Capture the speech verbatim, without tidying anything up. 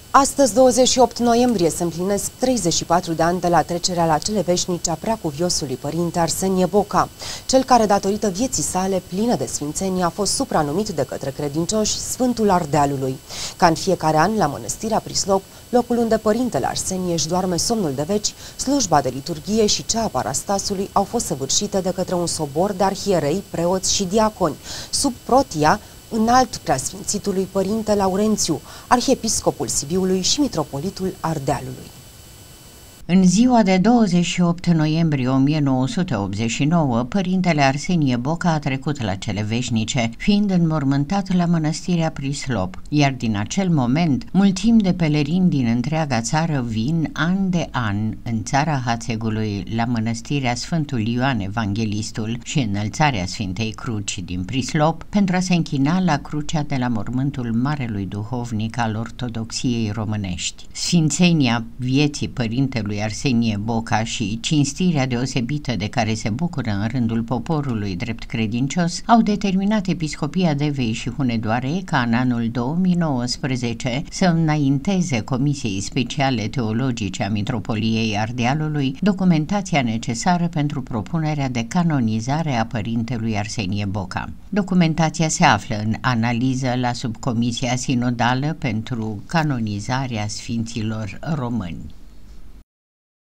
Astăzi, douăzeci și opt noiembrie, se împlinesc treizeci și patru de ani de la trecerea la cele veșnice a preacuviosului părinte Arsenie Boca, cel care, datorită vieții sale plină de sfințenie, a fost supranumit de către credincioși Sfântul Ardealului. Ca în fiecare an, la Mănăstirea Prislop, locul unde părintele Arsenie își doarme somnul de veci, slujba de liturghie și cea a parastasului au fost săvârșite de către un sobor de arhierei, preoți și diaconi, sub protia înalt preasfințitului părinte Laurențiu, arhiepiscopul Sibiului și mitropolitul Ardealului. În ziua de douăzeci și opt noiembrie o mie nouă sute optzeci și nouă, părintele Arsenie Boca a trecut la cele veșnice, fiind înmormântat la Mănăstirea Prislop, iar din acel moment, mulțimi de pelerini din întreaga țară vin an de an în țara Hațegului la Mănăstirea Sfântul Ioan Evanghelistul și Înălțarea Sfintei Cruci din Prislop pentru a se închina la crucea de la mormântul Marelui Duhovnic al Ortodoxiei românești. Sfințenia vieții părintelui Arsenie Boca și cinstirea deosebită de care se bucură în rândul poporului drept credincios au determinat Episcopia Devei și Hunedoarei ca în anul două mii nouăsprezece să înainteze Comisiei Speciale Teologice a Mitropoliei Ardealului documentația necesară pentru propunerea de canonizare a părintelui Arsenie Boca. Documentația se află în analiză la Subcomisia Sinodală pentru canonizarea Sfinților Români.